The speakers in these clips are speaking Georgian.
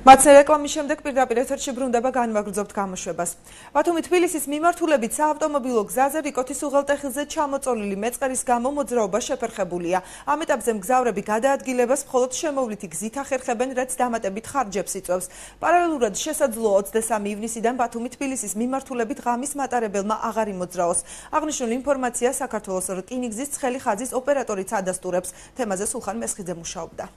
მათზე რეკლამის შემდეგ პირდაპირ ეთერში ბრუნდება განვაგრძობთ გამოშვებას. ბათუმი თბილისის მიმართულებით საავტომობილო გზაზე რიკოთის უღელტეხილზე ჩამოწოლილი მეწყერის გამო მოძრაობა შეფერხებულია. ამ ეტაპზე მგზავრები გადაადგილებას მხოლოდ შემოვლითი გზით ახერხებენ, რაც დამატებით ხარჯებს იწვევს. პარალელურად შესაძლოა 23 ივნისიდან ბათუმი თბილისის მიმართულებით ღამის მატარებელმა აღარ იმოძრაოს. აღნიშნულ ინფორმაციას საქართველოს რკინიგზის ცხელი ხაზის ოპერატორიც ადასტურებს. თემაზე სულხან მესხიძე მუშაობდა.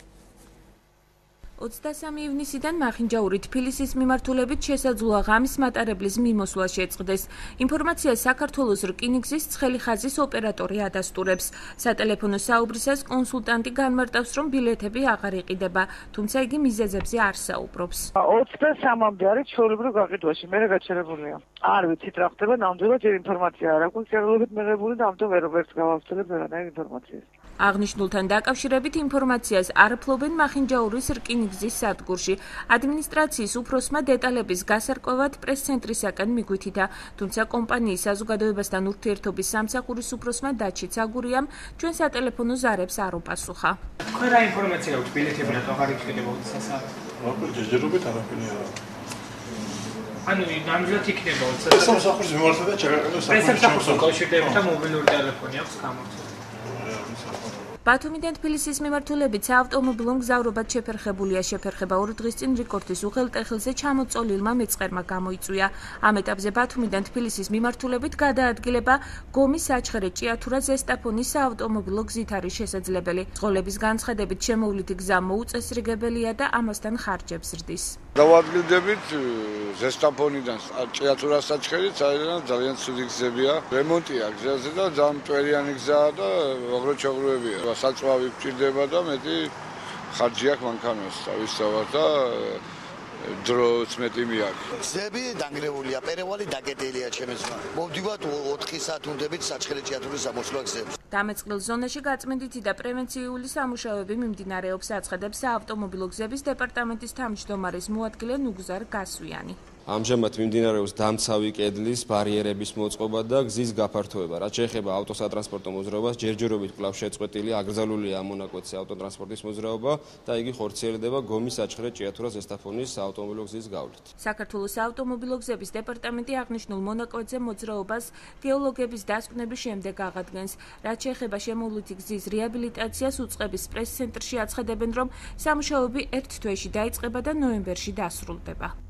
23 ივნისიდან მახინჯაური თბილისის მიმართულებით შესაძლოა ღამის მატარებლის მიმოსვლა შეწყდეს. ინფორმაციას საქართველოს რკინიგზის ცხელი ხაზის ოპერატორი ადასტურებს. სატელეფონო საუბრისას კონსულტანტი განმარტავს, რომ ბილეთები აღარ იყიდება, თუმცა იგი მიზეზებზე არ საუბრობს. 23-მდე არის ჩვეულებრივ გაყიდვაში, მე რა გაჩერებულია. არ ვიცით რა ხდება, ნამდვილად ჯერ ინფორმაცია არ აქვს, წერილობით მიღებული და ამიტომ ვერც გავავსწრებ ვერანაირ ინფორმაციას. აღნიშნულთან დაკავშირებით ინფორმაციას არ ფლობენ მახინჯაურის რკინიგზის სადგურში. ადმინისტრაციის უფროსმა დეტალების გასარკვევად პრეს-ცენტრისაკენ მიგვითითა, თუმცა კომპანიის საზოგადოებასთან ურთიერთობის სამსახურის უფროსმა დაჩიც აგურიამ ჩვენ სატელეფონო ზარებს არ უპასუხა. თქვენ რა ინფორმაცია აქვს ბილეთები რატო აღარ იქნება უცესა? ჯერჯერობით არაფერი არა. ანუ ნამდვილად იქნება უცესა. სამსახურის მიმართულებით ჩაგაყენებს სამსახურს უკავშირდება და მობილური ტელეფონი აქვს გამორთული. ბათუმიდან თბილისის მიმართულებით საავტომობილო მგზავრობა შეფერხებულია. შეფერხება 2 დღის წინ რიკორდის უღელტეხილზე ჩამოწოლილმა მეწყერმა გამოიწვია. ამ ეტაპზე ბათუმიდან თბილისის მიმართულებით გადაადგილება გომი-საჩხერე-ჭიათურა-ზესტაფონის საავტომობილო გზით არის შესაძლებელი. წყოლების განცხადებით შემოვლითი გზა მოუწესრიგებელია და ამასთან ხარჯებს ზრდის. დავადგილდებით ზესტაფონიდან ჭიათურა-საჩხერით, ძალიან ცუდი გზებია. რემონტია გზაზე და ძალიან მტვერიანი გზაა და ოღროჩოღრუებია. საწვავი გვჭირდება და მეტი ხარჯი აქვს მანქანას თავისთავად და დროც მეტი მიაქვს. გზები დანგრეულია, პერევალი დაკეტილია ჩემს. მოვდივართ 4 საათუნდებით საჩხერე-ჭიათურის სამოსვლა გზებს. დამეწყილ ზონაში გაწმენდითი და პრევენციული სამუშაოები მიმდინარეობს, აცხადებს საავტომობილო გზების დეპარტამენტის თავმჯდომარის მოადგილე ნუგზარ გასვიანი. ამჟამად მიმდინარეობს დამცავი კედლის ბარიერების მოწყობა და გზის გაფართოება. რაც შეეხება ავტოსატრანსპორტო მოძრაობას, ჯერჯერობით კვლავ შეწყვეტილია, აკრძალულია ამ მონაკვეთზე ავტოტრანსპორტის მოძრაობა და იგი ხორციელდება გომი-საჩხერე-ჭიათურა-ზესტაფონის საავტომობილო გზის გავლით. საქართველოს საავტომობილო გზების დეპარტამენტი აღნიშნულ მონაკვეთზე მოძრაობას გეოლოგების დასკვნების შემდეგ აღადგენს. რაც შეეხება შემოვლითი გზის რეაბილიტაციას, უწყების პრეს-ცენტრში აცხადებენ, რომ სამუშაოები 1 თვეში დაიწყება და ნოემბერში დასრულდება.